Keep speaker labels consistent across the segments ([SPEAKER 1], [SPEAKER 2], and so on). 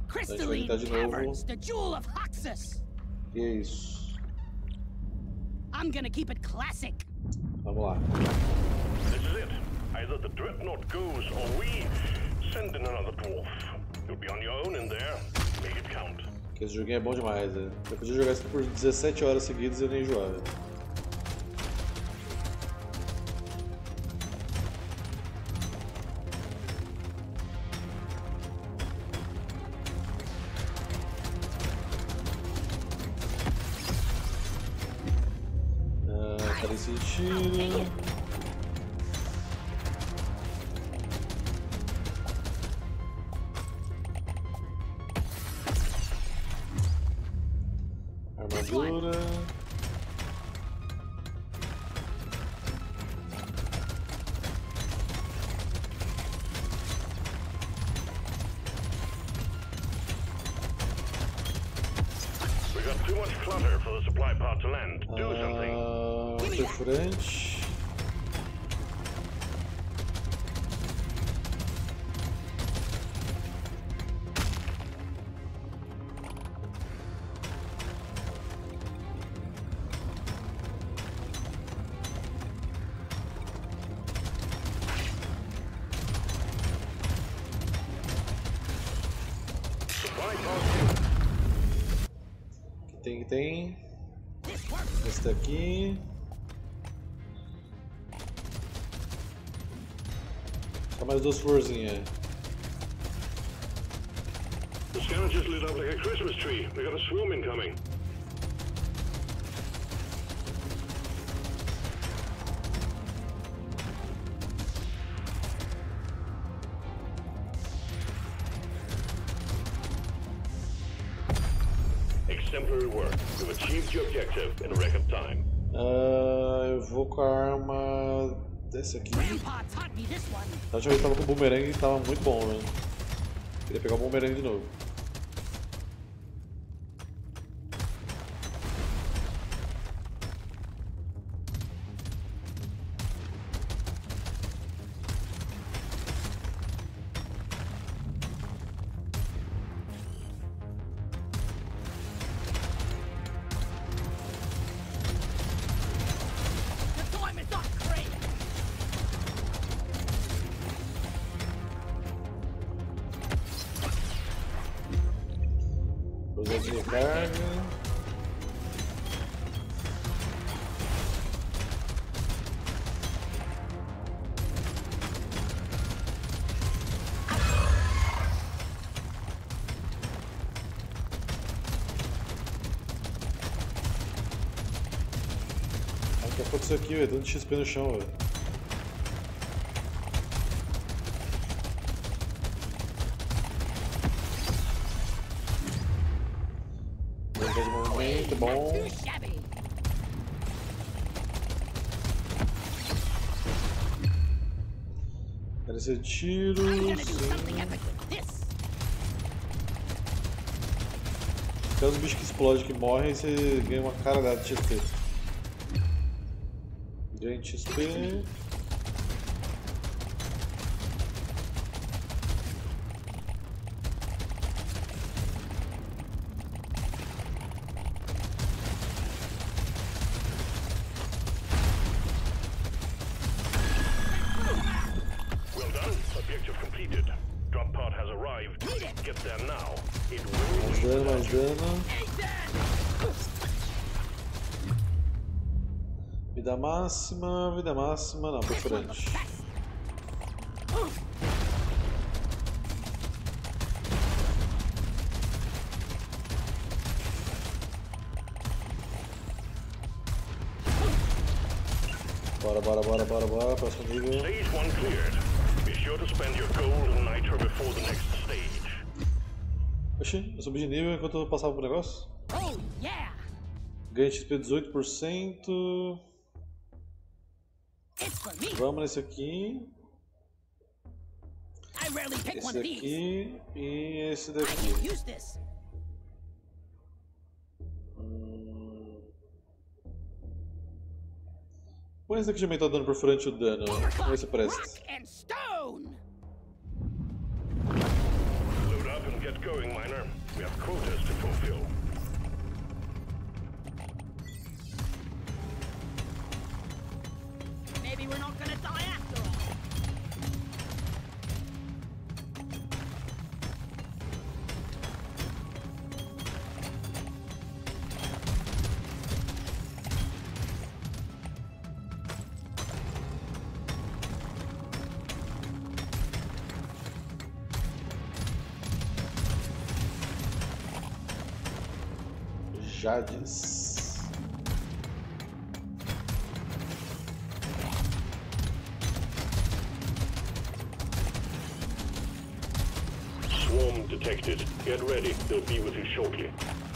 [SPEAKER 1] Crystalline Caverns, the jewel of Hoxus.
[SPEAKER 2] Que é isso?
[SPEAKER 1] I'm gonna keep it classic.
[SPEAKER 2] Vamos lá.
[SPEAKER 3] This is it. Either the Dreadnought goes or we send in another dwarf. You'll be on your own in there. Make it count.
[SPEAKER 2] Porque esse joguinho é bom demais, né? Eu podia jogar isso por 17 horas seguidas e eu nem enjoava. Cadê esse tiro? Armadura.
[SPEAKER 3] We got too much clutter for the supply pod to land. Do something.
[SPEAKER 2] Perfurante.
[SPEAKER 3] Supply pod.
[SPEAKER 2] Que tem. Esse daqui. Só mais duas florzinhas.
[SPEAKER 3] The scanner just lit up like a Christmas tree. We got a swarm incoming. Exemplary work. You've achieved your objective in record time.
[SPEAKER 2] Eu vou com a arma desse aqui.
[SPEAKER 1] Grandpa taught me this one.
[SPEAKER 2] Na última vez eu tava com o boomerang e tava muito bom, né? Queria pegar o boomerang de novo.
[SPEAKER 1] Deployment's on crane.
[SPEAKER 2] Usar de recarga. O que aconteceu aqui, velho? Dando XP no chão, velho. Brincar de movimento, bom.
[SPEAKER 1] Too shabby.
[SPEAKER 2] Parecer tiro.
[SPEAKER 1] I'm gonna do
[SPEAKER 2] Sim.
[SPEAKER 1] something epic with this.
[SPEAKER 2] Até os bichos que explodem que morrem, você ganha uma caralhada de XP. Ganha XP.
[SPEAKER 3] Well done. Objective completed. Drop pod has arrived. Get there now. It
[SPEAKER 2] Mais
[SPEAKER 3] will.
[SPEAKER 2] dano, mais dano. Vida máxima, não, perfurante. Bora, próximo nível.
[SPEAKER 3] Stage 1 cleared. Be sure to spend your gold and nitro before the next stage.
[SPEAKER 2] Oxi, eu subi de nível enquanto eu passava pro negócio?
[SPEAKER 1] Oh yeah.
[SPEAKER 2] Ganhei XP 18%.
[SPEAKER 1] It's for me.
[SPEAKER 2] Vamos nesse aqui.
[SPEAKER 1] I rarely pick
[SPEAKER 2] Esse
[SPEAKER 1] one of these.
[SPEAKER 2] aqui e esse
[SPEAKER 1] I
[SPEAKER 2] daqui.
[SPEAKER 1] can use this.
[SPEAKER 2] Põe esse aqui também tá dando perfurante o dano. Vamos ver se presta.
[SPEAKER 1] Rock and stone.
[SPEAKER 3] Load up and get Get going, miner. We have quotas to fulfill.
[SPEAKER 1] Maybe we're not gonna die after all.
[SPEAKER 2] Jades.
[SPEAKER 3] Swarm detected. Get ready. They'll be with you shortly.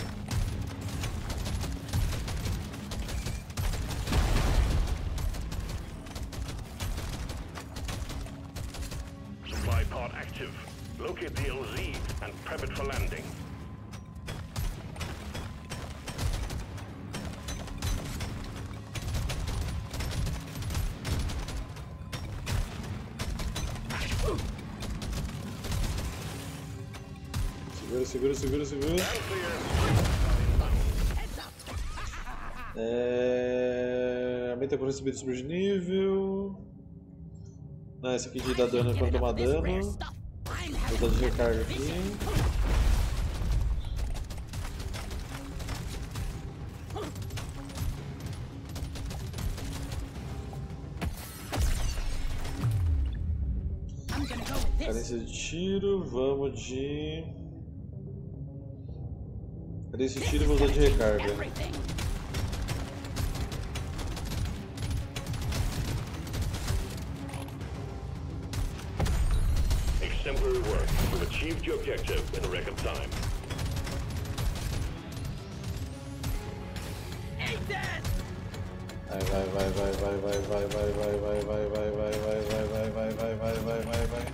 [SPEAKER 3] Supply pod active. Locate the LZ and prep it for landing.
[SPEAKER 2] Segura.
[SPEAKER 3] Stand clear.
[SPEAKER 1] Heads up.
[SPEAKER 2] Aumenta por recebido sobre de nível. Não, esse aqui de dar dano quando tomar
[SPEAKER 1] This rare
[SPEAKER 2] dano.
[SPEAKER 1] stuff. I'm
[SPEAKER 2] Vou
[SPEAKER 1] having
[SPEAKER 2] dar de
[SPEAKER 1] trouble
[SPEAKER 2] recarga
[SPEAKER 1] with vision.
[SPEAKER 2] aqui.
[SPEAKER 1] I'm gonna go with this.
[SPEAKER 2] Cadência de tiro, vamos de. Cadência de tiro e vou usar de recarga.
[SPEAKER 1] Everything.
[SPEAKER 3] Exemplary work. We've achieved your objective in a record time.
[SPEAKER 1] Aiden!
[SPEAKER 2] Vai.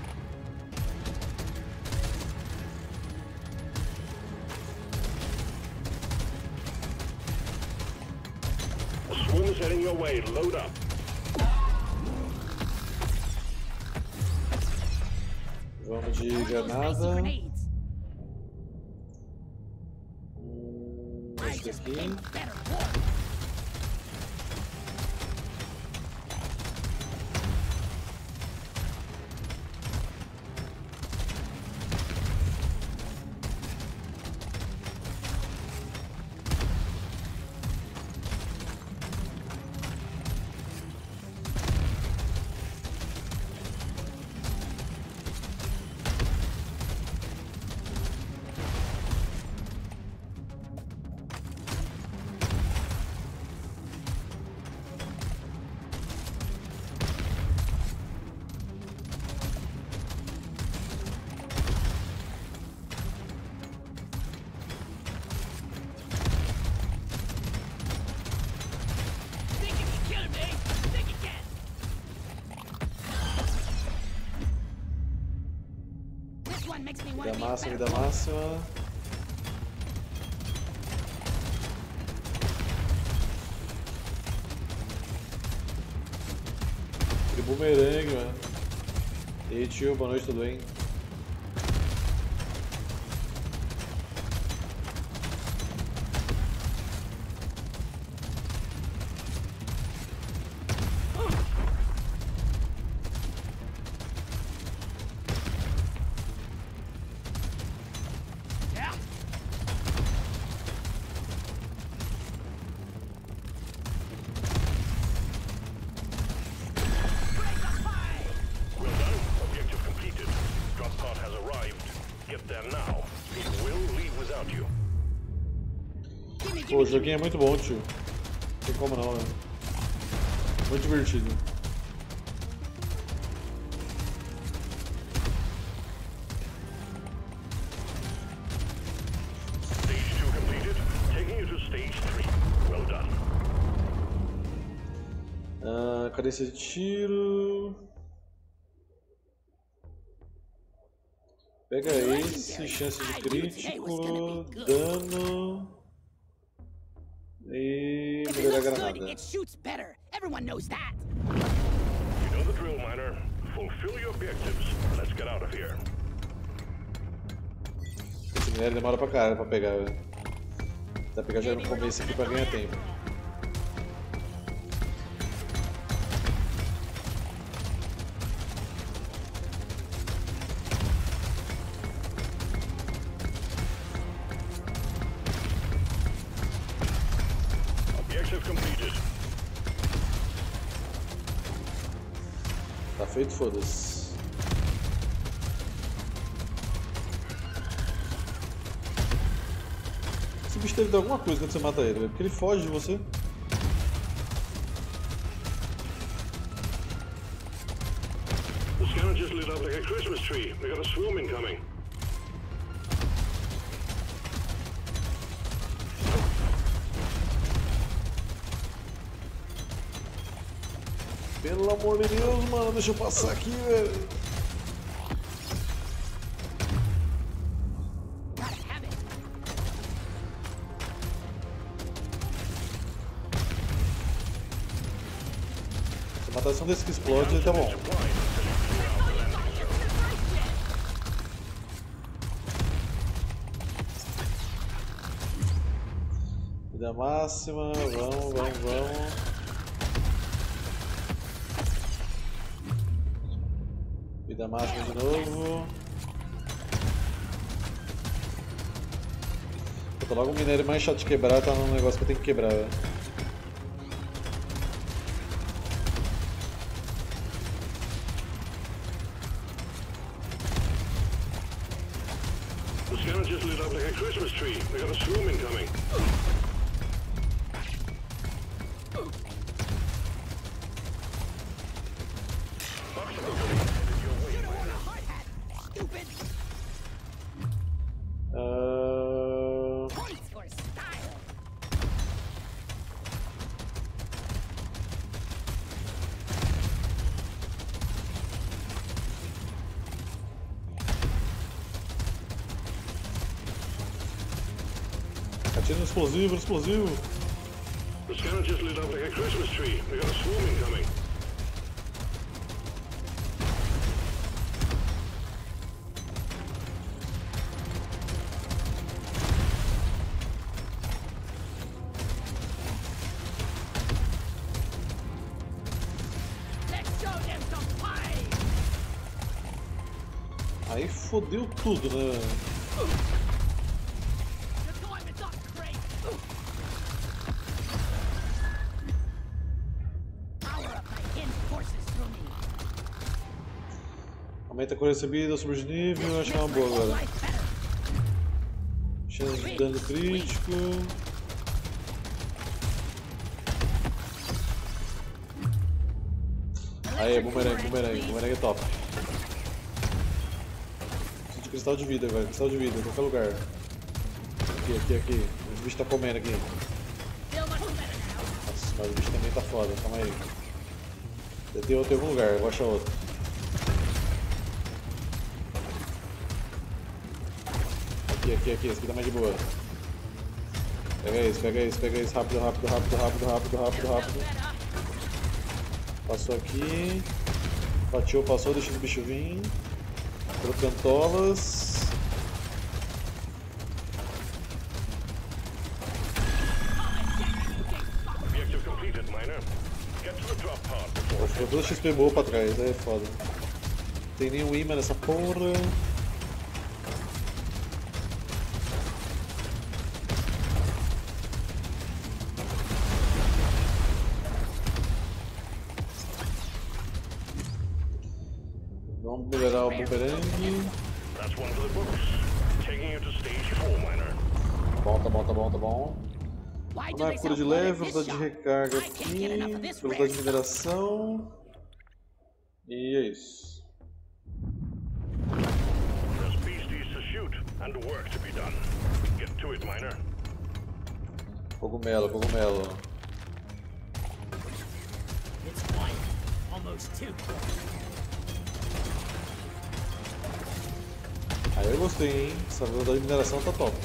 [SPEAKER 3] A swarm is heading your way. Load up.
[SPEAKER 2] Vamos de
[SPEAKER 1] Those icy
[SPEAKER 2] granada.
[SPEAKER 1] grenades. I
[SPEAKER 2] Esse
[SPEAKER 1] just
[SPEAKER 2] aqui.
[SPEAKER 1] became a better warrior. Think you can kill me? Think again. This one makes me want
[SPEAKER 2] Vida
[SPEAKER 1] to be a
[SPEAKER 2] máxima,
[SPEAKER 1] better
[SPEAKER 2] vida
[SPEAKER 1] warrior.
[SPEAKER 2] máxima. Aquele bumerangue, mano. E aí, tio, boa noite, tudo bem?
[SPEAKER 1] Yeah. Break the fight!
[SPEAKER 3] Well done. Objective completed. Drop pod has arrived. Get there now. It will leave without you.
[SPEAKER 1] Gimme,
[SPEAKER 2] Pô,
[SPEAKER 1] gimme,
[SPEAKER 2] o joguinho é muito bom, tio. Não tem como não, né? Muito divertido.
[SPEAKER 3] Stage 2 completed. Taking you to stage 3. Well done.
[SPEAKER 2] Cadência de tiro. Pega esse, chance de crítico, dano. E
[SPEAKER 1] If it
[SPEAKER 2] melhorar a
[SPEAKER 1] looks good,
[SPEAKER 2] granada.
[SPEAKER 1] it shoots better. Everyone knows that.
[SPEAKER 3] You know the drill, miner. Fulfill your objectives. Let's get out of here.
[SPEAKER 2] Esse minério demora pra caralho pra pegar, velho. Vai pegar já no começo aqui pra ganhar tempo.
[SPEAKER 3] Objective completed.
[SPEAKER 2] Tá feito, foda-se. Esse bicho deve dar alguma coisa quando você mata ele, velho, porque ele foge de você.
[SPEAKER 3] The scanner just lit up like a Christmas tree. We got a swarm incoming.
[SPEAKER 2] Pelo amor de Deus, mano, deixa eu passar aqui, velho.
[SPEAKER 1] Gotta have it.
[SPEAKER 2] Se matar só um desse que explode, tá bom. Vida máxima, vamos. Vida máxima de novo. Puta, logo o minério mais chato de quebrar tá num negócio que eu tenho que quebrar, velho.
[SPEAKER 3] The scanner just lit up like a Christmas tree. We got a swarm incoming.
[SPEAKER 1] Stupid. Points for style.
[SPEAKER 2] Atira no explosivo,
[SPEAKER 3] The scanner just lit up like a Christmas tree. We got a swarm incoming.
[SPEAKER 1] Let's show them some fight.
[SPEAKER 2] Aí fodeu tudo, né?
[SPEAKER 1] The time is up, Craig. Power up my hidden forces through me.
[SPEAKER 2] Aumenta a cor recebida, sobe de nível, acho que é uma boa agora.
[SPEAKER 1] Life better.
[SPEAKER 2] Chance de dano crítico. Aí, bumerangue é top. Preciso de cristal de vida agora, cristal de vida, em qualquer lugar. Aqui. O bicho tá comendo aqui.
[SPEAKER 1] Feel much better now.
[SPEAKER 2] Nossa, mas o bicho também tá foda, calma aí. Deve ter outro em algum lugar, eu vou achar outro. Aqui, esse aqui tá mais de boa. Pega esse, rápido. Passou aqui. Fatiou, passou, deixa o bicho vir. Crocantolas.
[SPEAKER 3] Objective completed, miner. Get to the drop pod before
[SPEAKER 2] Ficou 2 XP boa pra trás, aí é foda. Não tem nenhum imã nessa porra. Vamos melhorar o bumerangue.
[SPEAKER 3] That's one for the books. Taking you to stage 4, miner.
[SPEAKER 2] Tá bom.
[SPEAKER 1] Why do
[SPEAKER 2] Na
[SPEAKER 1] they
[SPEAKER 2] cura
[SPEAKER 1] sell
[SPEAKER 2] de
[SPEAKER 1] blood in
[SPEAKER 2] leve,
[SPEAKER 1] this
[SPEAKER 2] velocidade de
[SPEAKER 1] shop?
[SPEAKER 2] recarga
[SPEAKER 1] I can't get enough of
[SPEAKER 2] aqui,
[SPEAKER 1] this
[SPEAKER 2] velocidade de
[SPEAKER 1] rare
[SPEAKER 2] mineração. E é isso.
[SPEAKER 3] There's beasties to shoot and work to be done. Get to it, miner.
[SPEAKER 2] Cogumelo.
[SPEAKER 1] It's quiet. Almost too quiet.
[SPEAKER 2] Aí eu gostei, hein? Essa velocidade de mineração tá top.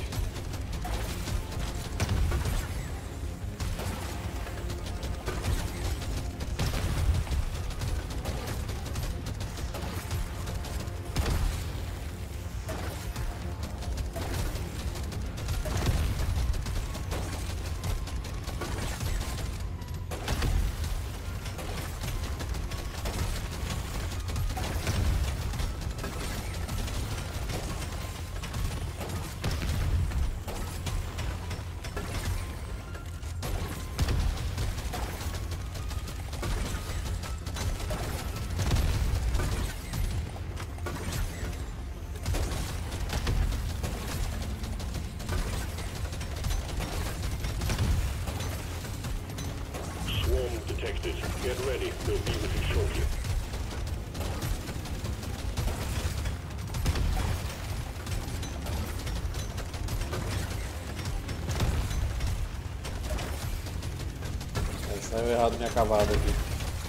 [SPEAKER 3] detected. Get ready. We'll be with you shortly.
[SPEAKER 2] Saiu errado minha cavada aqui.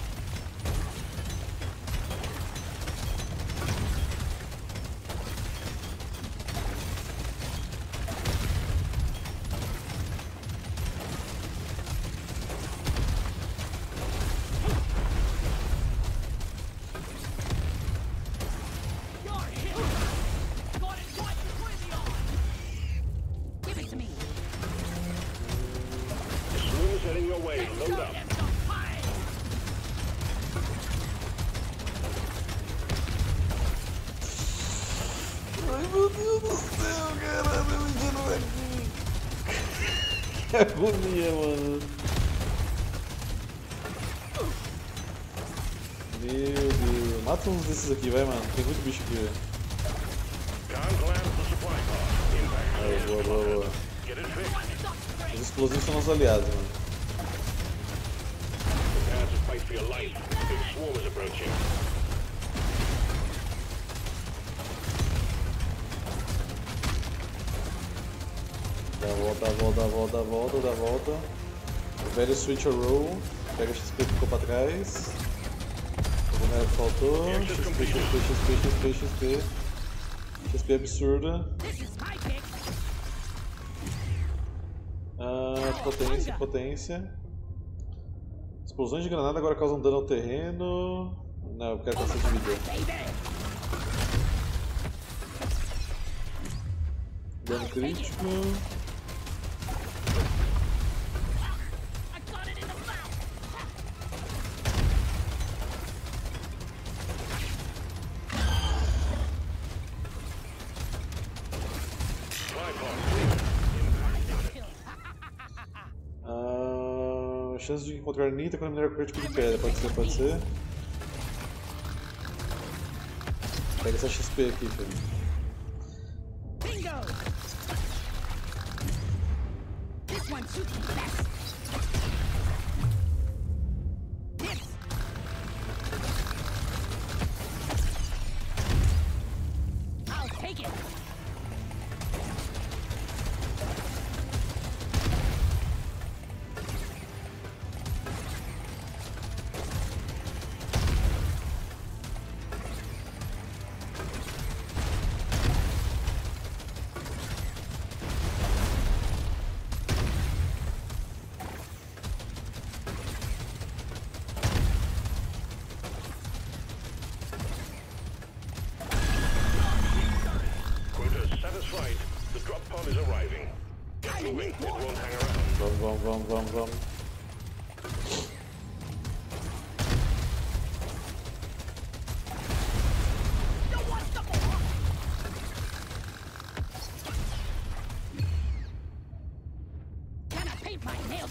[SPEAKER 2] Que agonia, mano. Meu Deus. Mata uns desses aqui, vai, mano. Tem muito bicho aqui. Aí, boa, boa, boa. Os explosivos são nossos aliados, mano. Dá volta. O velho switch or roll. Pega o XP que ficou pra trás. O boneco faltou. XP absurda. Potência. Explosões de granada agora causam dano ao terreno. Não, eu quero cacete de vida. Dano crítico. Chance de encontrar Nita com a minério crítico de pedra, pode ser. Pega essa XP aqui, filho.
[SPEAKER 1] Bingo! This one shoots the best. Hits. I'll take it.
[SPEAKER 2] Vamos.
[SPEAKER 1] Can I paint my nails?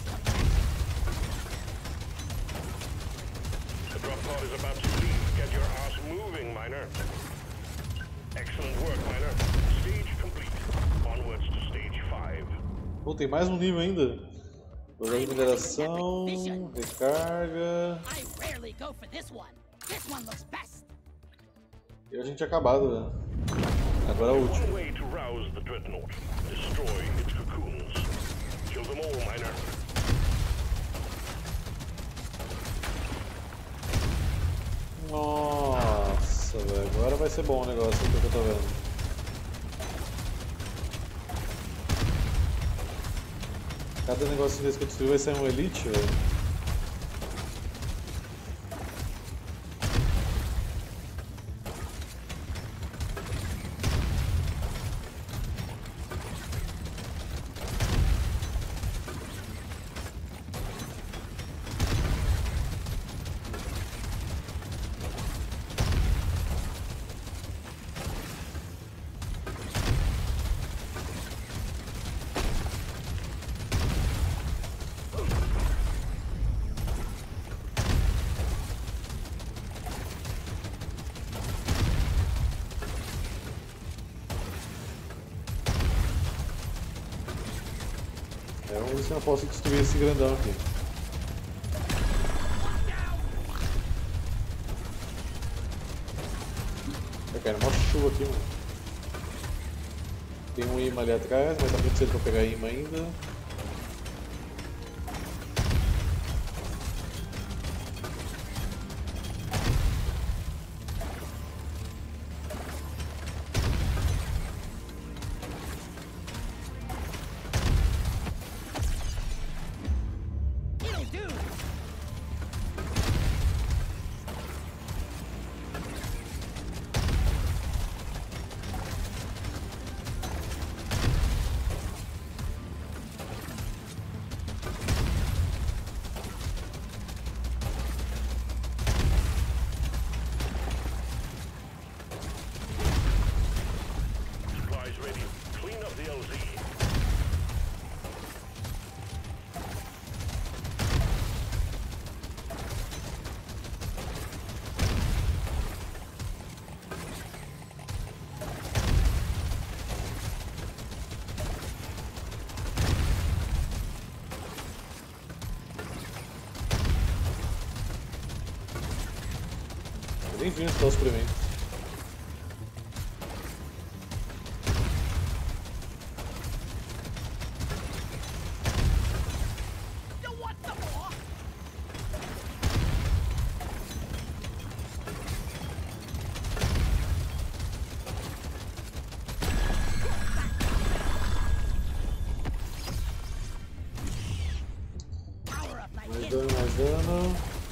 [SPEAKER 3] The drop pod is about to leave. Get your ass moving, Miner. Excellent work, Miner. Stage complete. Onwards to stage 5.
[SPEAKER 2] Pô, tem mais um nível ainda. Projeto de mineração, recarga. E a gente tinha acabado, né? Agora é o último. Nossa, velho. Agora vai ser bom o negócio aqui que eu tô vendo. Cada negócio desse que eu destruí vai ser um elite, velho. Vamos ver se eu posso destruir esse grandão aqui. caindo mó chuva aqui, mano. Tem um imã ali atrás, mas tá muito cedo pra pegar imã ainda.
[SPEAKER 3] Supplies ready. Clean up the LZ.
[SPEAKER 2] Eu nem vi onde tá os suplementos.
[SPEAKER 1] You want some more? Power up my
[SPEAKER 2] Mais
[SPEAKER 1] hit.
[SPEAKER 2] dano, mais dano.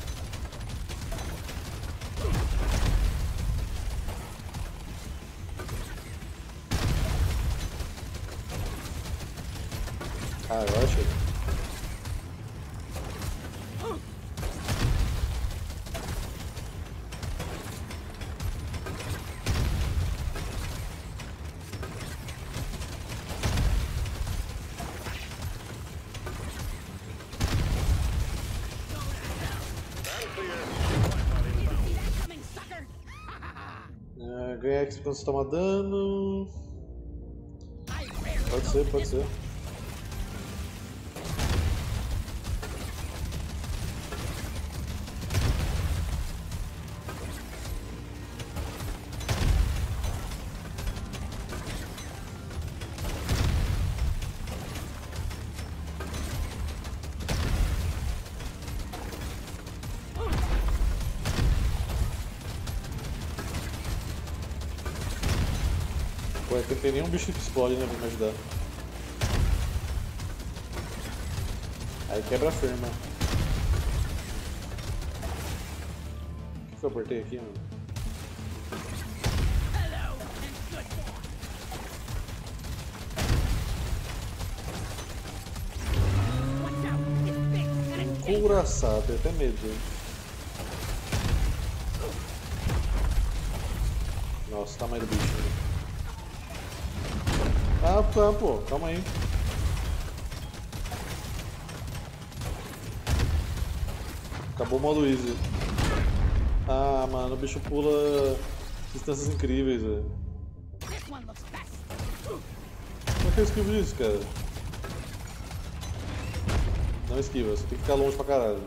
[SPEAKER 2] Ah, agora chega.
[SPEAKER 3] Stand clear. Supply pod inbound.
[SPEAKER 1] See that coming, sucker?
[SPEAKER 2] Ganhar XP quando você toma dano.
[SPEAKER 1] I rarely
[SPEAKER 2] Pode
[SPEAKER 1] go
[SPEAKER 2] ser,
[SPEAKER 1] for
[SPEAKER 2] pode
[SPEAKER 1] this
[SPEAKER 2] ser. Pô, aqui não tem nenhum bicho que explode, né, pra me ajudar. Aí quebra firma. O que eu apertei aqui, mano?
[SPEAKER 1] Hello and good boy. Watch out, it's big and it's dangerous.
[SPEAKER 2] Encouraçado, tenho até medo. Nossa, o tamanho do bicho. Né? Ah, tá, pô, calma aí. Acabou o modo easy. Ah, mano, o bicho pula distâncias incríveis, velho.
[SPEAKER 1] This one looks fast.
[SPEAKER 2] Como é que eu esquivo disso, cara? Não esquiva, você tem que ficar longe pra caralho.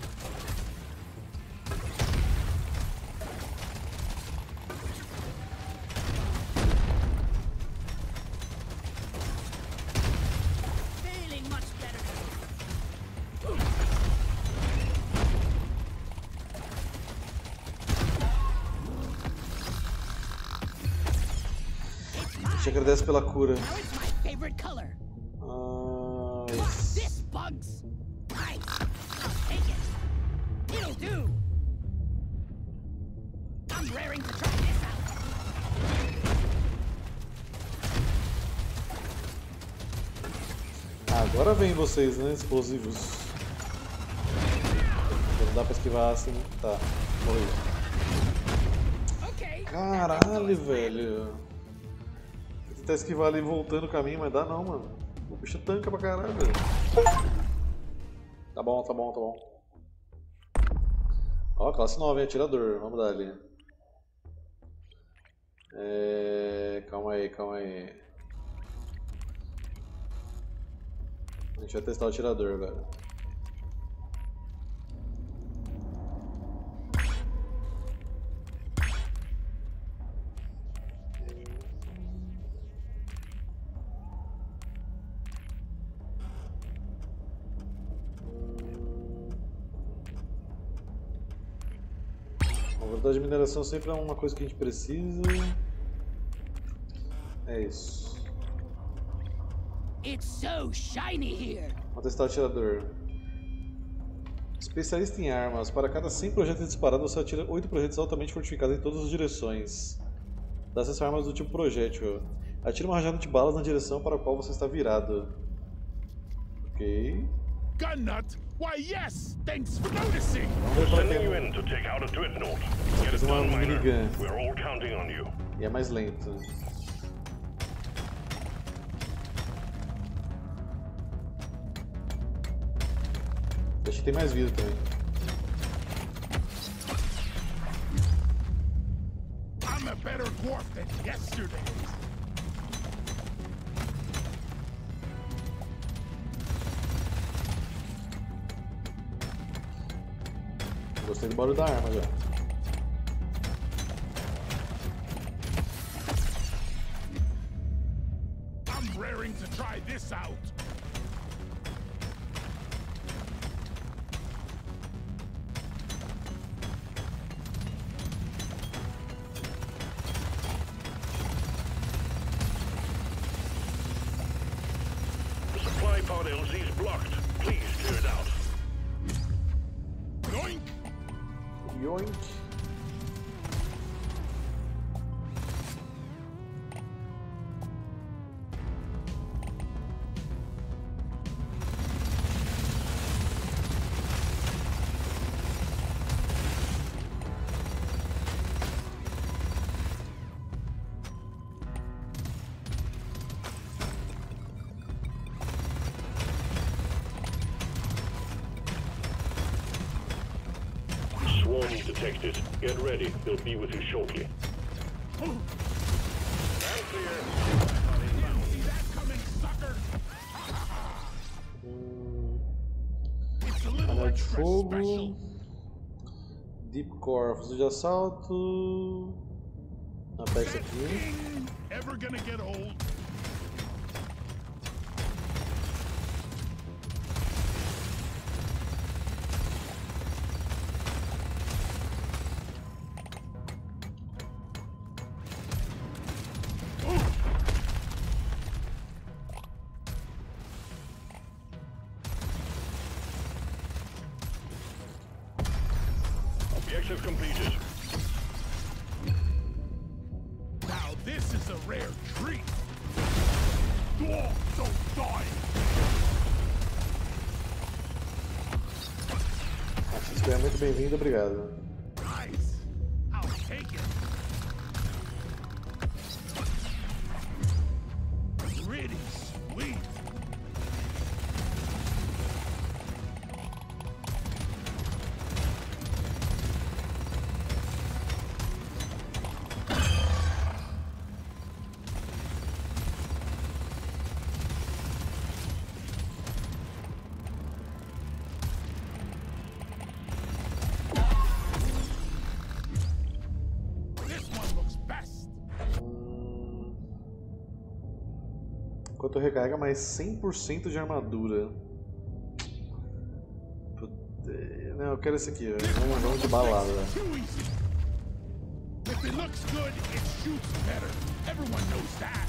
[SPEAKER 1] Feeling much better.
[SPEAKER 2] Te agradece pela cura.
[SPEAKER 1] Now it's my favorite color. This bugs. Nice. I'll take it. It'll do. I'm raring to try this out.
[SPEAKER 2] Agora vem vocês, né? Explosivos. Não dá pra esquivar assim. Tá, morri.
[SPEAKER 1] Okay.
[SPEAKER 2] Caralho, velho. Vou tentar esquivar ali voltando o caminho, mas dá não, mano. O bicho tanca pra caralho, velho. Tá bom, tá bom, tá bom. Ó, classe 9, hein? Atirador. Vamos dar ali. Calma aí, calma aí. A gente vai testar o atirador agora. velocidade de mineração sempre é uma coisa que a gente precisa. É isso.
[SPEAKER 1] It's so shiny here.
[SPEAKER 2] Vamos testar o atirador. Especialista em armas. Para cada 100 projetos disparados, você atira 8 projetos altamente fortificados em todas as direções. Dá acesso a armas do tipo projétil. Atire uma rajada de balas na direção para a qual você está virado. Ok.
[SPEAKER 4] Gun nut? Why, yes! Thanks for noticing!
[SPEAKER 2] Vamos ver para
[SPEAKER 3] Sending you
[SPEAKER 2] quem.
[SPEAKER 3] in to take out a dreadnought. Get it
[SPEAKER 2] Fazer uma
[SPEAKER 3] done, miner.
[SPEAKER 2] minigun.
[SPEAKER 3] We're all counting on you.
[SPEAKER 2] E é mais lento. Acho que tem mais vida também.
[SPEAKER 4] I'm a better dwarf than yesterday.
[SPEAKER 2] Gostei do barulho da arma já.
[SPEAKER 4] I'm raring to try this out.
[SPEAKER 3] The supply pod LZ is blocked. Please clear it out.
[SPEAKER 4] Yoink!
[SPEAKER 2] Yoink.
[SPEAKER 3] Swarm detected. Get ready. They'll be with you shortly. And clear.
[SPEAKER 4] See that coming, sucker? It's a little
[SPEAKER 2] Anel de
[SPEAKER 4] extra
[SPEAKER 2] fogo.
[SPEAKER 4] special.
[SPEAKER 2] Deep Core, fuzil de assalto. Aperta isso aqui.
[SPEAKER 4] Ding! Ever gonna get old?
[SPEAKER 3] Objective completed.
[SPEAKER 4] Now this is a rare treat. Dwarf, don't die.
[SPEAKER 2] A XP é muito bem-vindo, obrigado.
[SPEAKER 4] Nice. I'll take it. Pretty sweet. This one looks best.
[SPEAKER 2] Enquanto recarga mais 100% de armadura. Puta, não, eu quero esse aqui, velho. Vamos de balada.
[SPEAKER 4] Too easy. If it looks good, it shoots better. Everyone knows that.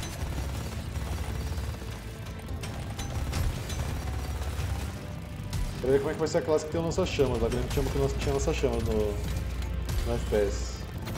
[SPEAKER 2] Quero ver como é que vai ser a classe que tem o lança-chamas. A grande chama que nós tinha lança-chamas no FPS.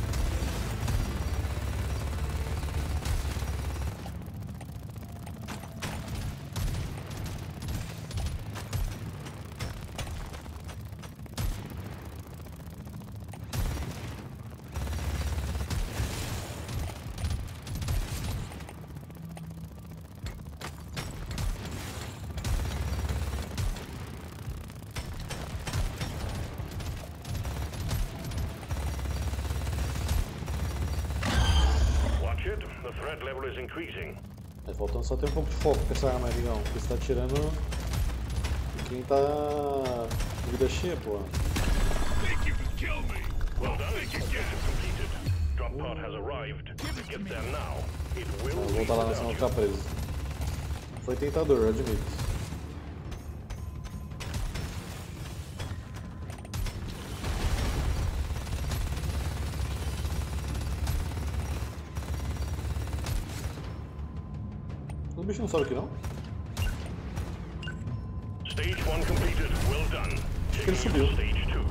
[SPEAKER 3] Watch it. The threat level is increasing.
[SPEAKER 2] É, faltando só ter um pouco de foco com essa arma, amigão. Porque você tá atirando em quem tá de vida cheia, pô.
[SPEAKER 4] Think you can kill me?
[SPEAKER 3] Well done. Objective completed. Drop pod has arrived. Get there now. It will
[SPEAKER 2] Vou
[SPEAKER 3] be
[SPEAKER 2] voltar lá na cima
[SPEAKER 3] without
[SPEAKER 2] ficar
[SPEAKER 3] you.
[SPEAKER 2] preso. Foi tentador, eu admito. não sobe aqui não?
[SPEAKER 3] Stage 1 completed. Well done.
[SPEAKER 2] Ele subiu.
[SPEAKER 3] Stage 2.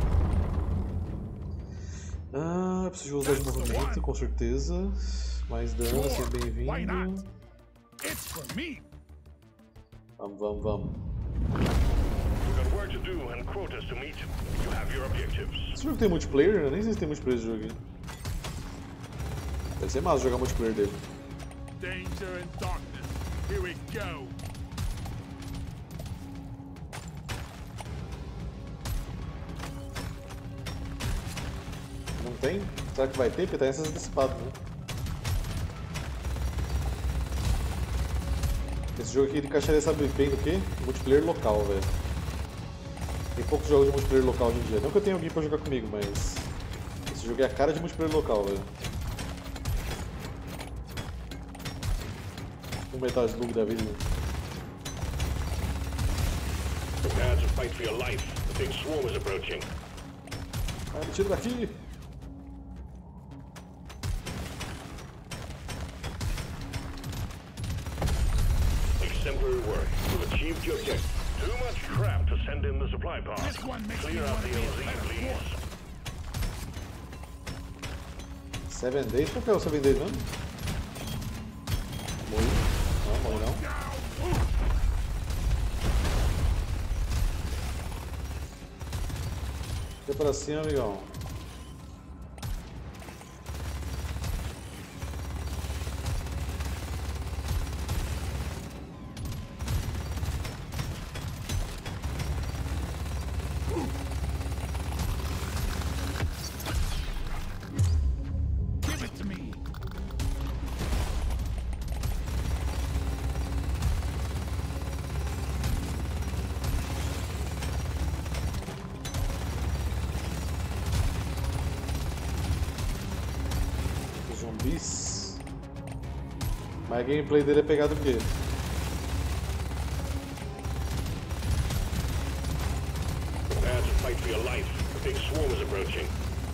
[SPEAKER 2] Ah, preciso usar de movimento, com certeza. Mais dano, seja
[SPEAKER 4] Why
[SPEAKER 2] bem-vindo.
[SPEAKER 4] not? It's for me.
[SPEAKER 2] Vamos, vamos, vamos.
[SPEAKER 3] You've got work to do and quotas to meet. You have your objectives.
[SPEAKER 2] Esse jogo tem multiplayer? Eu nem sei se tem multiplayer esse jogo aqui. Deve ser massa jogar multiplayer dele.
[SPEAKER 4] Danger and darkness. Here we go.
[SPEAKER 2] Não tem? Será que vai ter? Porque tá essas antecipadas, né? Esse jogo aqui ele encaixaria, sabe bem do que? Multiplayer local, velho. Tem poucos jogos de multiplayer local hoje em dia. Não que eu tenha alguém pra jogar comigo, mas... Esse jogo é a cara de multiplayer local, velho. Um metal slug da vida.
[SPEAKER 3] Prepare to fight for your life. The big swarm is approaching.
[SPEAKER 2] Ah, me tira daqui!
[SPEAKER 3] Exemplary work. You've achieved your objective. Too much crap to send in the supply pod.
[SPEAKER 4] This one makes me
[SPEAKER 3] Clear out
[SPEAKER 4] want
[SPEAKER 3] the
[SPEAKER 4] to be a
[SPEAKER 3] LZ,
[SPEAKER 4] better
[SPEAKER 3] please.
[SPEAKER 4] force.
[SPEAKER 2] 7 Days? Qual que é o 7 Days mesmo? Morri. Não, morri não. Fica pra cima, amigão.
[SPEAKER 4] Give it to me.
[SPEAKER 2] Os zumbis. Mas a gameplay dele é pegado o quê?
[SPEAKER 3] Prepare to fight for your life. The big swarm is approaching.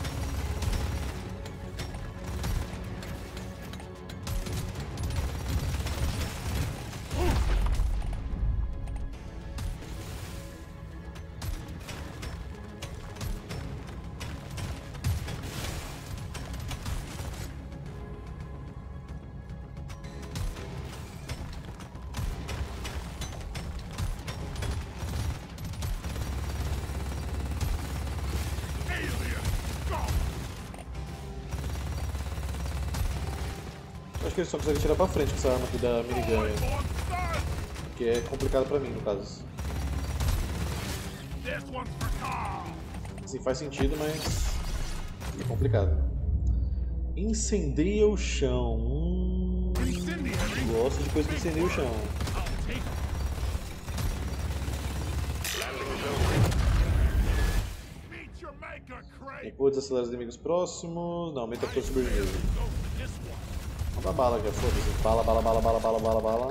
[SPEAKER 4] Alien. Go.
[SPEAKER 2] Acho que ele só consegue tirar pra frente com essa arma aqui da minigun,
[SPEAKER 4] On start.
[SPEAKER 2] que é complicado pra mim no caso.
[SPEAKER 4] This one's for Carl.
[SPEAKER 2] Assim, faz sentido, mas é complicado. Incendeia o chão.
[SPEAKER 4] Incendiary.
[SPEAKER 2] Gosto de coisa que incendeia o chão.
[SPEAKER 4] I'll take it.
[SPEAKER 3] Landing zone.
[SPEAKER 4] Meet your maker, Craig.
[SPEAKER 2] Depois desacelerar os inimigos próximos. Não, aumenta a força do inimigo.
[SPEAKER 4] Go for this one.
[SPEAKER 2] Vamos dar bala aqui, foda-se. Bala, bala, bala, bala, bala, bala, bala.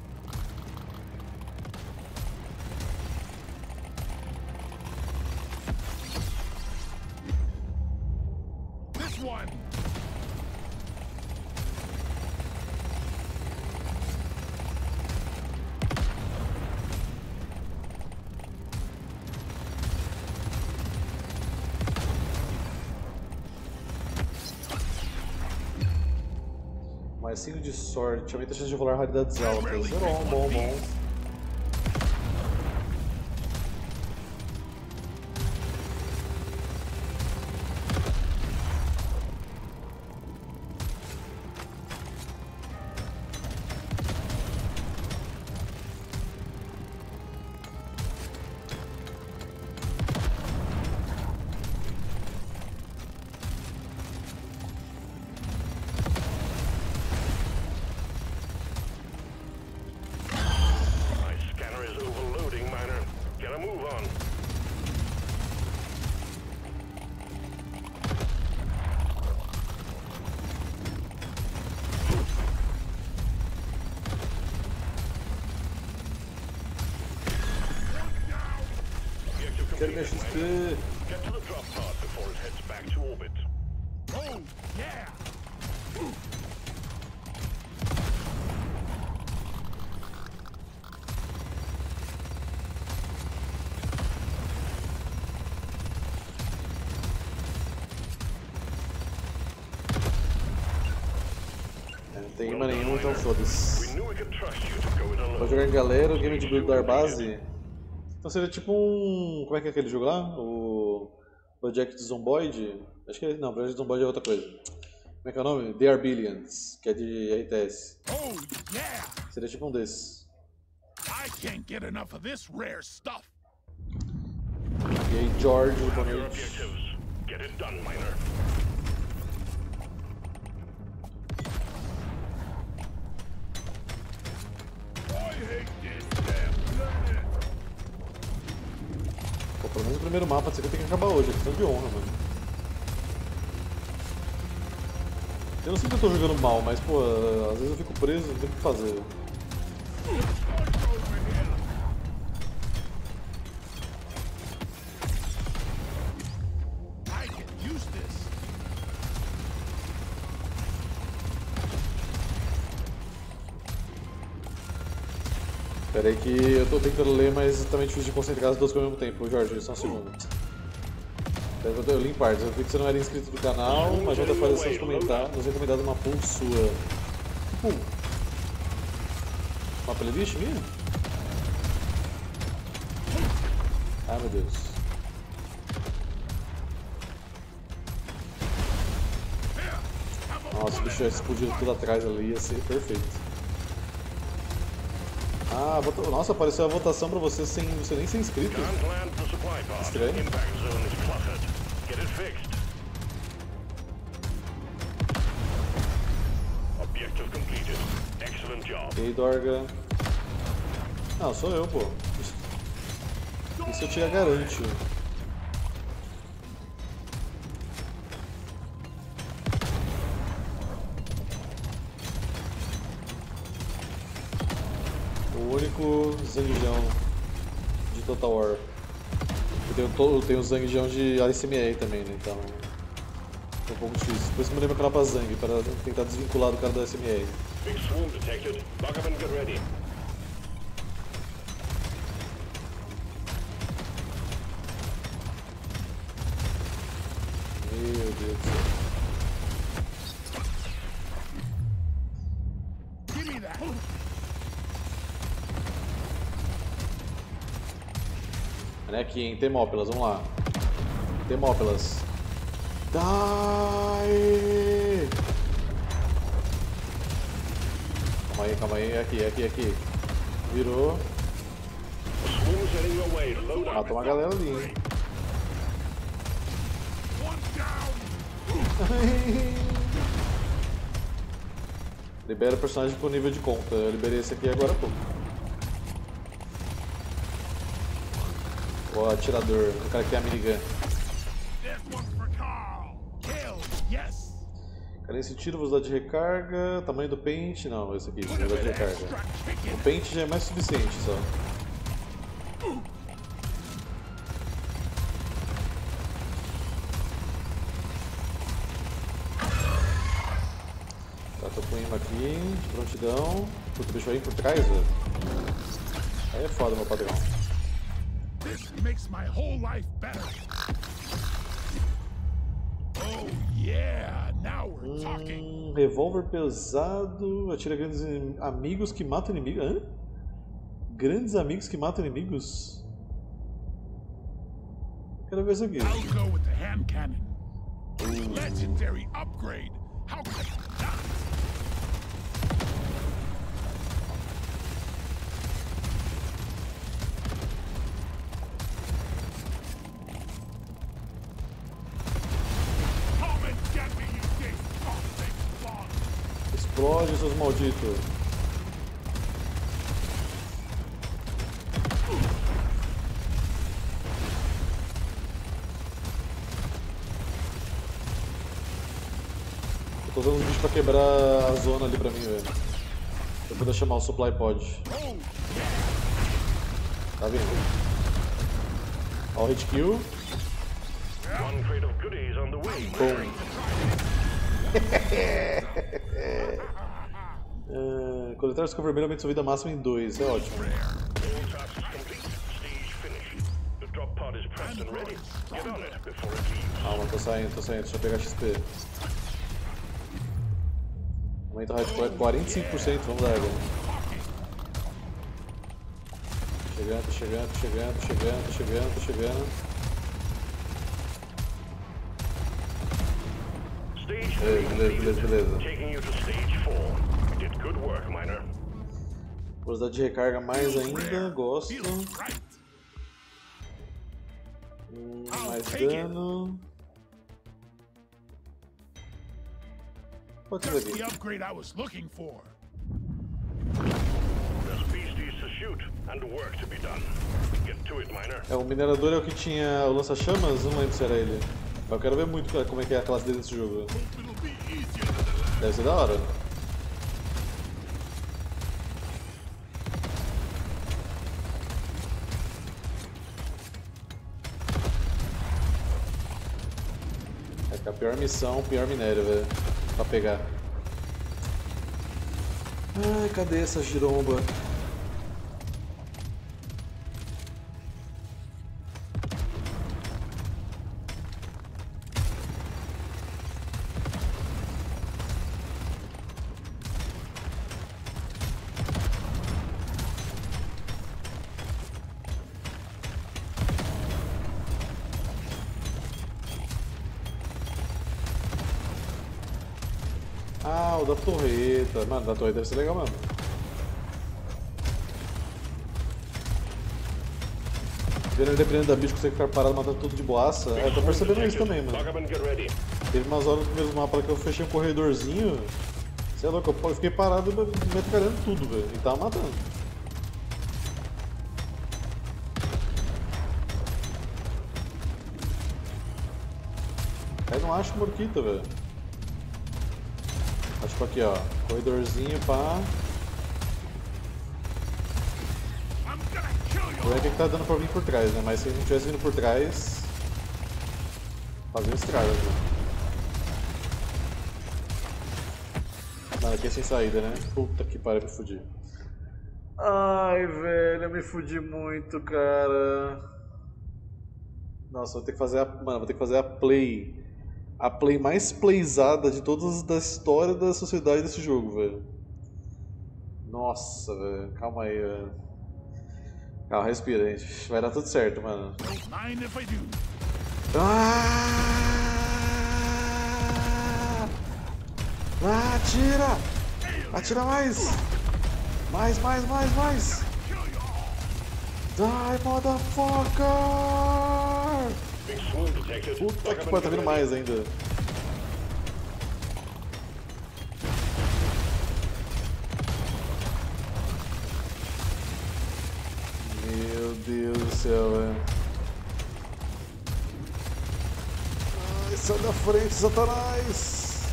[SPEAKER 4] This one.
[SPEAKER 2] Mais 5 de sorte. Aumenta a chance de rolar raridades altas. Bom, bom, bom.
[SPEAKER 3] My scanner is overloading, Miner. Get a move on. Objective
[SPEAKER 2] Quero minha
[SPEAKER 3] completed, Miner.
[SPEAKER 2] XP.
[SPEAKER 3] Get to the drop pod before it heads back to orbit.
[SPEAKER 4] Oh, yeah.
[SPEAKER 2] problema nenhum, então foda-se.
[SPEAKER 3] We knew we could trust you to go it
[SPEAKER 2] Vou
[SPEAKER 3] alone.
[SPEAKER 2] jogar em galera, o game de buildar base. Então seria tipo um... Como é que é aquele jogo lá? O Project Zomboid? Acho que é... Não, Project Zomboid é outra coisa. Como é que é o nome? They Are Billions, que é de RTS.
[SPEAKER 4] Oh, yeah!
[SPEAKER 2] Seria tipo um desses.
[SPEAKER 4] I can't get enough of this rare stuff.
[SPEAKER 2] E aí, George, boa
[SPEAKER 3] Have your
[SPEAKER 2] noite.
[SPEAKER 3] objectives. Get it done, miner.
[SPEAKER 4] I hate this damn planet.
[SPEAKER 2] Pô, pelo menos o primeiro mapa disso aqui tem que acabar hoje, é questão de honra, mano. Eu não sei que eu tô jogando mal, mas pô, às vezes eu fico preso, não tem o que fazer.
[SPEAKER 4] I can use this.
[SPEAKER 2] Pera aí que eu tô tentando ler, mas tá meio difícil de concentrar as duas coisas ao mesmo tempo, Jorge, só um segundo. Eu li em partes, eu vi que você não era inscrito do canal, mas já tá aparecendo nos comentários, nos recomendados uma pool sua. Pool? Uma playlist minha? Ai meu Deus. Nossa, o bicho já explodiu tudo atrás ali, ia ser perfeito. Ah, nossa, apareceu a votação pra você sem você nem ser inscrito.
[SPEAKER 3] Can't land the supply pod.
[SPEAKER 2] Estranho.
[SPEAKER 3] Impact zone is cluttered. Get it fixed. Objective completed. Excellent job.
[SPEAKER 2] Ok, Dorga. Não, sou eu, pô. Isso eu te garanto. O único zanguejão de Total War. Eu tenho o zanguejão de ASMR também, né? Então. É um pouco difícil. Por isso que eu mudei meu canal pra Zang, para tentar desvincular do cara do ASMR.
[SPEAKER 3] Big swarm detected. Lock up and get ready.
[SPEAKER 2] Meu Deus do céu.
[SPEAKER 4] Give me that.
[SPEAKER 2] Olha aqui, hein? Termópilas, vamos lá. Termópilas. Die! Calma aí, aqui. Virou.
[SPEAKER 3] Swarm's heading your way. Load up.
[SPEAKER 2] Matou uma galera ali, hein?
[SPEAKER 4] One down.
[SPEAKER 2] Libera o personagem pro nível de conta. Eu liberei esse aqui agora há pouco. O atirador, o cara que tem a minigun.
[SPEAKER 4] This one's for Carl. Kill. Yes.
[SPEAKER 2] Carência de tiro, velocidade de recarga, tamanho do pente. Não, esse aqui, velocidade de recarga.
[SPEAKER 4] Extra chicken.
[SPEAKER 2] O pente já é mais suficiente só. Tá, tô com o imã aqui, de prontidão. Puta, o bicho vai vir por trás, velho. Aí é foda, meu padrão.
[SPEAKER 4] This makes my whole life better. Oh yeah, now we're talking.
[SPEAKER 2] Revólver pesado, atira grandes amigos que matam inimigos. Hã? Grandes amigos que matam inimigos? Quero ver isso aqui.
[SPEAKER 4] I'll go with the hand cannon. Legendary upgrade. How could I not? Come and get me, you disgusting bug.
[SPEAKER 2] Explode, seus malditos. Eu tô usando os bichos pra quebrar a zona ali pra mim, velho. Pra poder chamar o supply pod.
[SPEAKER 4] Oh,
[SPEAKER 2] Tá vendo? Ó o hit kill.
[SPEAKER 3] One crate of goodies on the way.
[SPEAKER 2] Boom. Coletar escova vermelha aumenta sua vida máxima em 2, é ótimo.
[SPEAKER 3] All tasks complete. Stage finished. The drop pod is pressed and ready. Get on it before it leaves.
[SPEAKER 2] Calma, tô saindo, deixa eu pegar XP. Calma Aumenta o hardcore 45%, vamos dar, velho. Chegando.
[SPEAKER 3] Stage 3
[SPEAKER 2] Beleza.
[SPEAKER 3] taking you to stage 4. Did good work, miner.
[SPEAKER 2] Velocidade de recarga mais ainda, gosto.
[SPEAKER 4] Feels right.
[SPEAKER 2] Mais dano. Pode ser
[SPEAKER 4] Just
[SPEAKER 2] aqui.
[SPEAKER 4] the upgrade I was looking for.
[SPEAKER 3] There's beasties to shoot and work to be done. Get to it, miner.
[SPEAKER 2] O minerador é o que tinha o lança-chamas? Não lembro se era ele. Eu quero ver muito como é que é a classe dele nesse jogo.
[SPEAKER 4] Hope it'll be easier than the last.
[SPEAKER 2] Deve ser da hora. É que a pior missão, pior minério, velho. Pra pegar. Ai, cadê essa giromba? Ah, o da torreta. Mano, da torreta deve ser legal mesmo. Dependendo da bicho, consegue ficar parado matando tudo de boaça. É, eu tô percebendo isso também, mano.
[SPEAKER 3] Lock up and get ready.
[SPEAKER 2] Teve umas horas no mesmo mapa que eu fechei um corredorzinho. Você é louco, eu fiquei parado e me carregando tudo, velho. E tava matando. Aí não acho morquita, velho. Acho aqui, ó. Corredorzinho, pá.
[SPEAKER 4] I'm gonna kill you.
[SPEAKER 2] O problema é que tá dando pra vir por trás, né? Mas se ele não tivesse vindo por trás. Fazia um estrago, né? Mano, aqui é sem saída, né? Puta que pariu, me fudi. Ai, velho, eu me fudi muito, cara. Nossa, vou ter que fazer a. Mano, vou ter que fazer a play. A play mais playzada de todas da história da sociedade desse jogo, velho. Nossa, velho. Calma aí, velho. Calma, respira, gente. Vai dar tudo certo, mano.
[SPEAKER 4] Don't mind if I do.
[SPEAKER 2] Ah! Ah, atira! Atira mais! Mais!
[SPEAKER 4] Kill you all.
[SPEAKER 2] Die, motherfucker!
[SPEAKER 3] Big swoon detected.
[SPEAKER 2] Puta
[SPEAKER 3] Lock
[SPEAKER 2] que
[SPEAKER 3] up
[SPEAKER 2] pariu,
[SPEAKER 3] and
[SPEAKER 2] tá
[SPEAKER 3] get
[SPEAKER 2] vindo
[SPEAKER 3] ready.
[SPEAKER 2] mais ainda. Meu Deus do céu, velho. Ai, sai da frente, Satanás!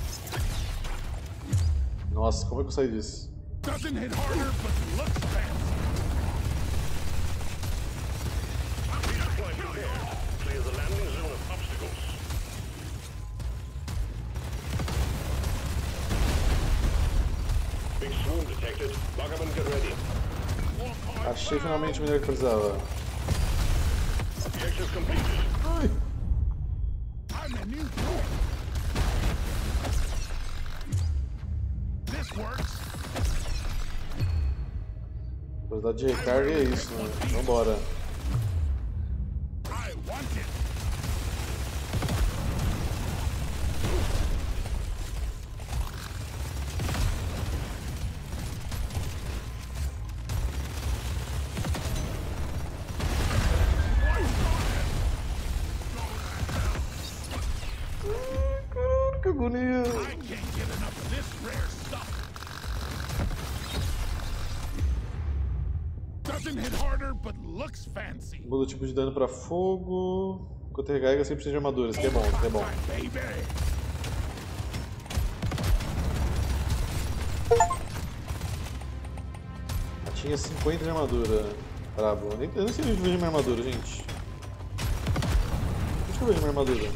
[SPEAKER 2] Nossa, como é que eu saí disso?
[SPEAKER 4] Doesn't hit harder, but looks fancy.
[SPEAKER 3] Flight prepared. Clear the landing zone of obstacles. Big swoon detected. Lock up and get ready.
[SPEAKER 2] Achei finalmente o minério que precisava.
[SPEAKER 3] Objective completed.
[SPEAKER 2] Ai!
[SPEAKER 4] I'm a new toy. This works.
[SPEAKER 2] Velocidade de recarga é isso, mano. Vambora.
[SPEAKER 4] I want it.
[SPEAKER 2] Caralho, que agonia!
[SPEAKER 4] I can't get enough of this rare stuff. Doesn't hit harder, but looks fancy.
[SPEAKER 2] Muda o tipo de dano pra fogo. Enquanto recarga, 100% de armadura. Isso que é bom, isso que é bom.
[SPEAKER 4] Time, baby.
[SPEAKER 2] Ela tinha 50 de armadura. Brabo. Eu nem sei onde eu vejo minha armadura, gente. Onde que eu vejo minha armadura?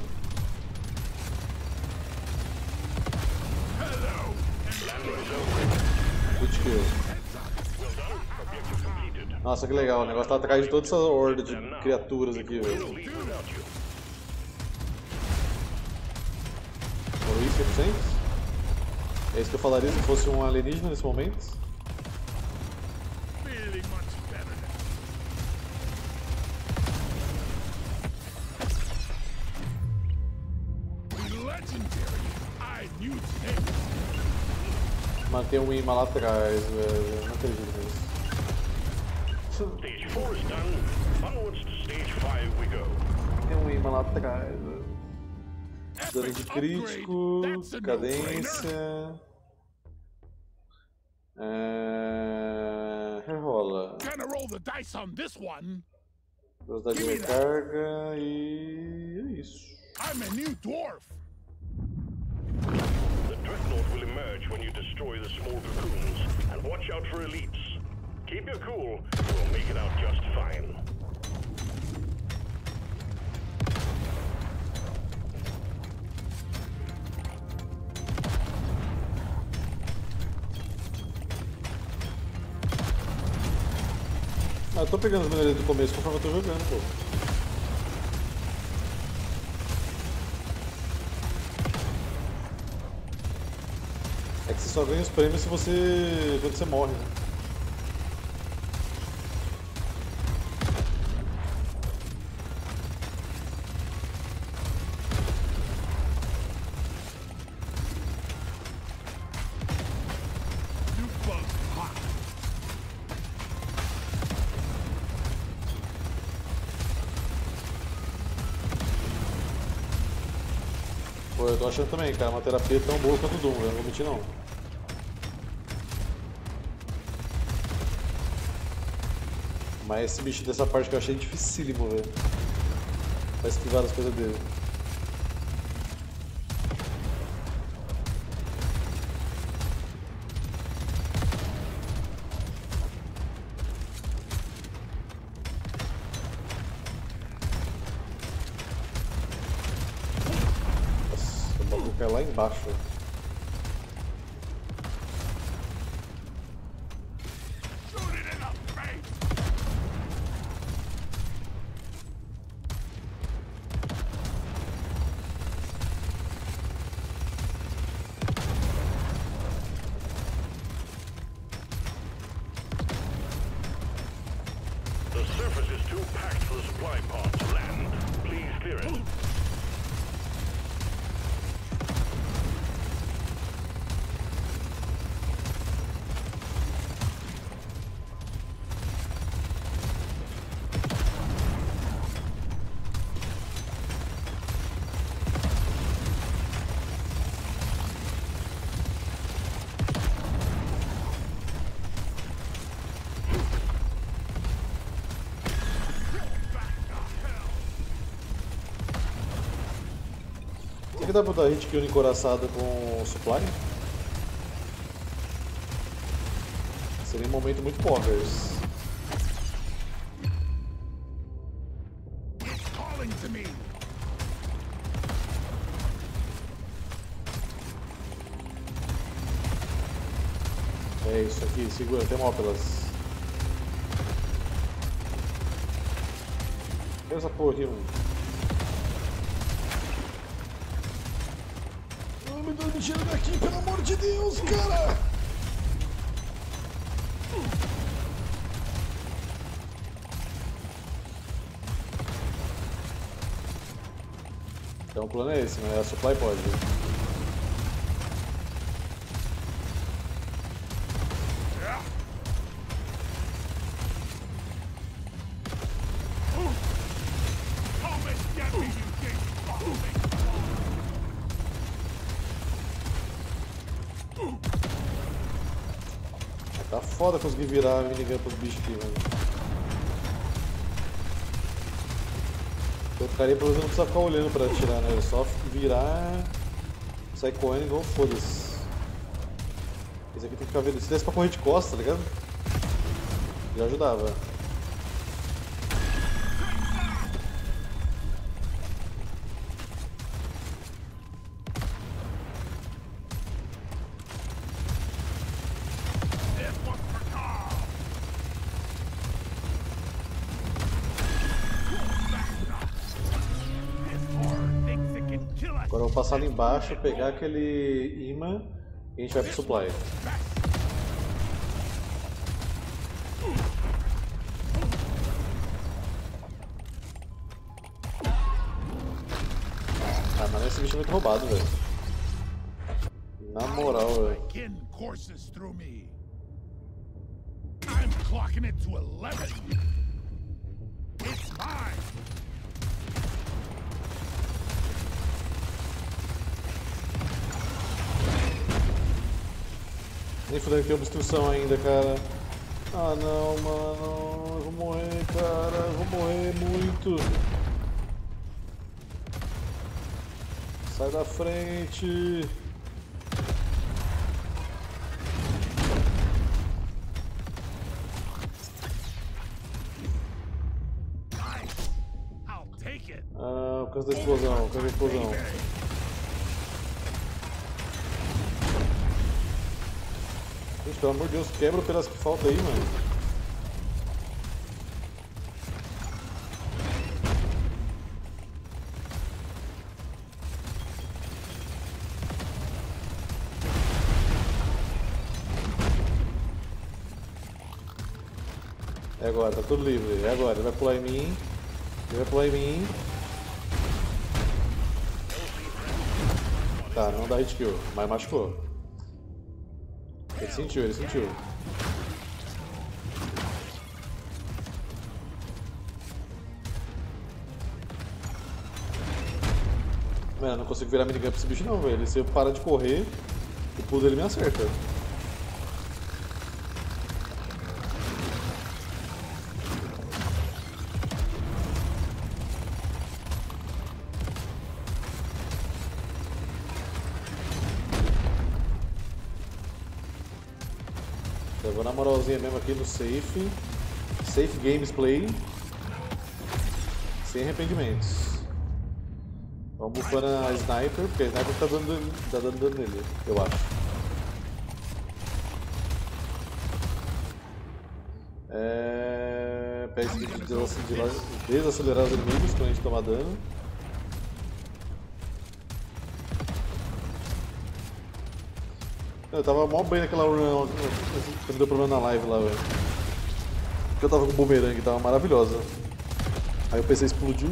[SPEAKER 4] Hello.
[SPEAKER 3] Landing zone.
[SPEAKER 2] Good kill.
[SPEAKER 3] Well done. Objective completed.
[SPEAKER 2] Nossa, que legal. O negócio tá atrás de toda essa horda de criaturas aqui, velho.
[SPEAKER 3] We'll leave without you.
[SPEAKER 2] Foram isso, 100%? É isso que eu falaria se fosse um alienígena nesse momento.
[SPEAKER 4] Feeling much better now. The legendary I mutate.
[SPEAKER 2] Manter um imã lá atrás, velho. Não acredito nisso.
[SPEAKER 3] Stage 4 is done. Onwards to stage 5 we go.
[SPEAKER 2] Tem um imã lá atrás, velho. Dano de crítico, cadência. Rerola.
[SPEAKER 4] Gonna roll the dice on this one.
[SPEAKER 2] Velocidade de recarga e é isso.
[SPEAKER 4] I'm a new dwarf.
[SPEAKER 3] The Dreadnought will emerge when you destroy the small cocoons. And watch out for elites. Keep your cool, you'll make it out just fine.
[SPEAKER 2] Ah, eu tô pegando as melhorias do começo conforme eu tô jogando, pô. É que você só ganha os prêmios se você. Quando você morre, né?
[SPEAKER 4] New bug hot.
[SPEAKER 2] Pô, eu tô achando também, cara, uma terapia tão boa quanto o Doom, eu não vou mentir não. Mas esse bicho dessa parte que eu achei dificílimo, velho. Pra esquivar as coisas dele. Nossa, o bagulho cai lá embaixo.
[SPEAKER 4] Shoot it in the face.
[SPEAKER 3] The surface is too packed for the supply pod to land. Please clear it.
[SPEAKER 2] Será que dá pra dar hit kill encoraçado com supply? Seria um momento muito poggers.
[SPEAKER 4] It's calling to me.
[SPEAKER 2] É isso aqui, segura, Termópilas. Olha essa porra aqui, mano. Me tira daqui, pelo amor de Deus, cara! Então o plano é esse, né? A supply pod.
[SPEAKER 4] Come and get me, you big fuck.
[SPEAKER 2] Tá foda conseguir virar a minigun pros bichos aqui, velho. Eu ficaria pelo menos não precisa ficar olhando pra atirar, né? É só virar, sair correndo igual foda-se. Esse aqui tem que ficar vendo. Se desse pra correr de costas, tá ligado? Já ajudava.
[SPEAKER 4] This one's for Carl. This horror thinks it can kill us.
[SPEAKER 2] Agora eu vou passar ali embaixo, pegar aquele imã E a gente vai pro supply. Ah, mas esse bicho é muito roubado, velho. Na moral, velho.
[SPEAKER 4] Kin courses through me. I'm clocking it to 11. It's mine.
[SPEAKER 2] Nem fudendo que tem obstrução ainda, cara. Ah não, mano. Eu vou morrer, cara. Eu vou morrer muito. Sai da frente.
[SPEAKER 4] I'll take it.
[SPEAKER 2] Ah, por causa da explosão, por causa da explosão. Gente, pelo amor de Deus, quebra o pedaço que falta aí, mano. É agora, tá tudo livre. É agora, ele vai pular em mim. Ele vai pular em mim. Tá, não dá hit kill, mas machucou. Ele sentiu, ele sentiu. Mano, eu não consigo virar minigun pra esse bicho não, velho. Se eu parar de correr, o pulo dele me acerta. Eu vou na moralzinha mesmo aqui no safe. Safe games play. Sem arrependimentos. Vamos bufando a sniper, porque a sniper tá dando dano nele, eu acho. Pede de desacelerar os inimigos quando a gente toma dano. Eu tava mó bem naquela run que me deu problema na live lá, velho. Porque eu tava com o boomerang, tava maravilhosa. Aí o PC explodiu.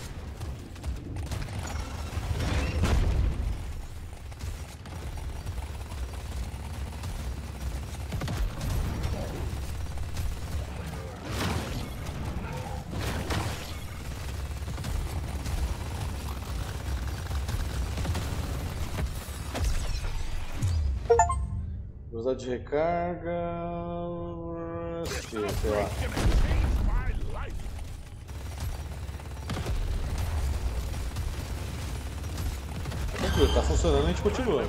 [SPEAKER 2] Usar de recarga. Sei lá. Tranquilo, tá funcionando, a gente continua.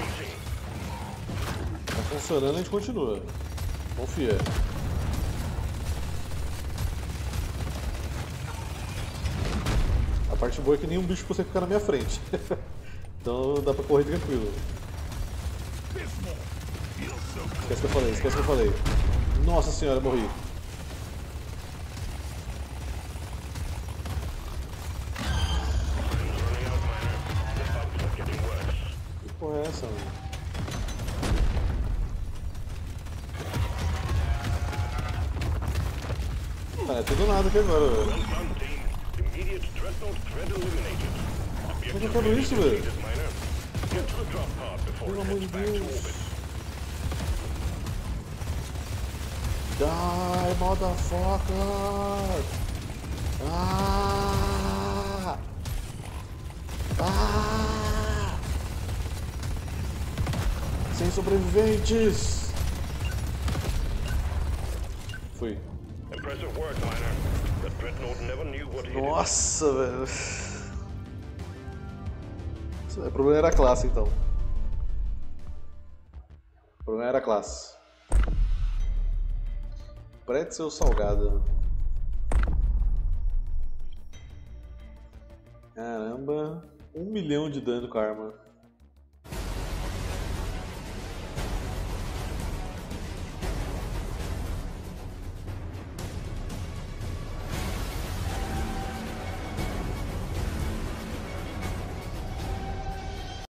[SPEAKER 2] Tá funcionando, a gente continua. Confia. A parte boa é que nenhum bicho consegue ficar na minha frente. Então dá pra correr tranquilo. Esquece que eu falei, esquece que eu falei. Nossa senhora, morri. Que porra é essa, mano? Ah, é tudo nada aqui agora, velho. Como é que eu quero isso, velho? Pelo amor de Deus. Die, motherfucker! Ah! Ah! Sem sobreviventes! Fui. Nossa, velho! O problema era a classe, então. O problema era a classe. Pretzel salgado. Caramba. 1 milhão de dano com a arma.